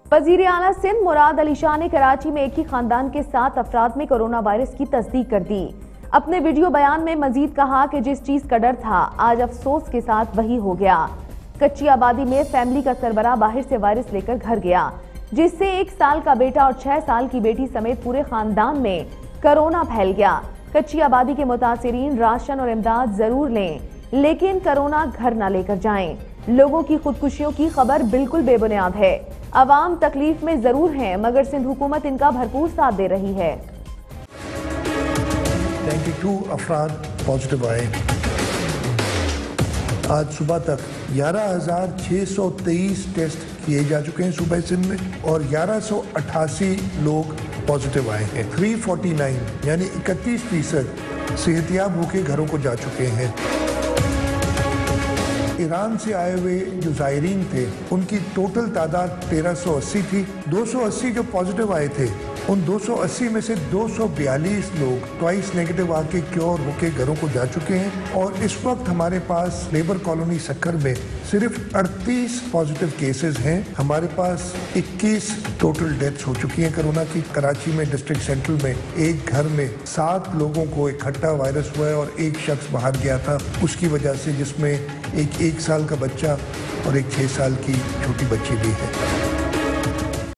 वजीर आला सिंध मुराद अली शाह ने कराची में एक ही खानदान के 7 अफराद में कोरोना वायरस की तस्दीक कर दी। अपने वीडियो बयान में मजीद कहा कि जिस चीज का डर था आज अफसोस के साथ वही हो गया। कच्ची आबादी में फैमिली का सरबराह बाहर से वायरस लेकर घर गया, जिससे 1 साल का बेटा और 6 साल की बेटी समेत पूरे खानदान में कोरोना फैल गया। कच्ची आबादी के मुतासिरीन राशन और इमदाद जरूर लें, लेकिन कोरोना घर न लेकर जाएं। लोगों की खुदकुशियों की खबर बिल्कुल बेबुनियाद है। अवाम तकलीफ में जरूर हैं, मगर सिंध हुकूमत इनका भरपूर साथ दे रही है। 92 अफराद पॉजिटिव आए। आज सुबह तक 11,623 टेस्ट किए जा चुके हैं सूबे सिंध में और 1188 लोग पॉजिटिव आए हैं। 349 यानी 31% सेहतियाब होकर घरों को जा चुके हैं। ईरान से आए हुए जो ज़ायरीन थे उनकी टोटल तादाद 1380 थी। 280 जो पॉजिटिव आए थे उन 280 में से 242 लोग ट्वाइस नेगेटिव आके क्योर होके घरों को जा चुके हैं और इस वक्त हमारे पास लेबर कॉलोनी सक्कर में सिर्फ 38 पॉजिटिव केसेस हैं। हमारे पास 21 टोटल डेथ्स हो चुकी हैं कोरोना की। कराची में डिस्ट्रिक्ट सेंट्रल में एक घर में 7 लोगों को इकट्ठा वायरस हुआ है और एक शख्स बाहर गया था उसकी वजह से, जिसमें एक 1 साल का बच्चा और एक 6 साल की छोटी बच्ची भी है।